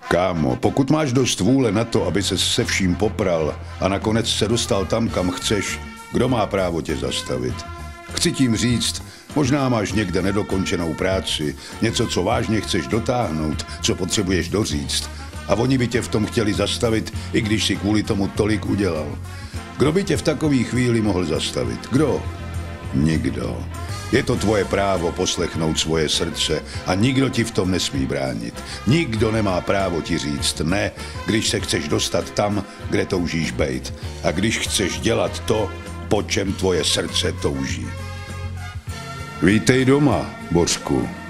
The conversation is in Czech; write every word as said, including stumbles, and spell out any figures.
Kámo, pokud máš dost vůle na to, aby se se vším popral a nakonec se dostal tam, kam chceš, kdo má právo tě zastavit? Chci tím říct, možná máš někde nedokončenou práci, něco, co vážně chceš dotáhnout, co potřebuješ doříct. A oni by tě v tom chtěli zastavit, i když si kvůli tomu tolik udělal. Kdo by tě v takové chvíli mohl zastavit? Kdo? Nikdo. Je to tvoje právo poslechnout svoje srdce a nikdo ti v tom nesmí bránit. Nikdo nemá právo ti říct ne, když se chceš dostat tam, kde toužíš bejt. A když chceš dělat to, po čem tvoje srdce touží. Vítej doma, Bořku.